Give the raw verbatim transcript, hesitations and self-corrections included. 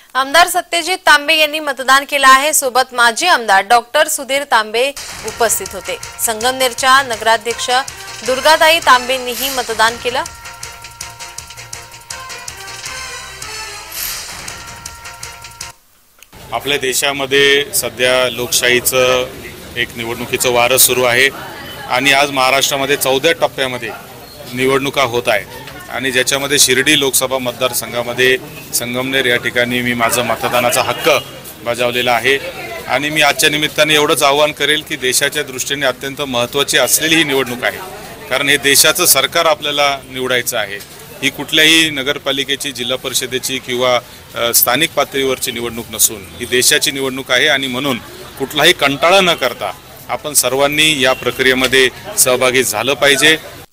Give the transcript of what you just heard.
आमदार सत्यजित तांबे यांनी मतदान केलं आहे। सोबत माजी आमदार डॉक्टर सुधीर तांबे उपस्थित होते। संगमनेरच्या नगराध्यक्ष दुर्गाताई तांबेंनीही मतदान केलं। आपल्या देशामध्ये सध्या लोकशाहीचं एक निवडणुकीचं वारं सुरू आहे आणि आज महाराष्ट्रामध्ये चौदा टप्प्यामध्ये निवडणुका होत आहेत आणि ज्याच्यामध्ये शिर्डी लोकसभा मतदारसंघामध्ये संगमनेर या ठिकाणी मी माझा मतदानाचा हक्क बजावलेला आहे आणि मी आजच्या निमित्ताने एवढंच आवाहन करेल की देशाच्या दृष्टीने अत्यंत महत्त्वाची असलेली ही निवडणूक आहे, कारण हे देशाचं सरकार आपल्याला निवडायचं आहे। ही कुठल्याही नगरपालिकेची, जिल्हा परिषदेची किंवा स्थानिक पातळीवरची निवडणूक नसून ही देशाची निवडणूक आहे आणि म्हणून कुठलाही कंटाळा न करता आपण सर्वांनी या प्रक्रियेमध्ये सहभागी झालं पाहिजे।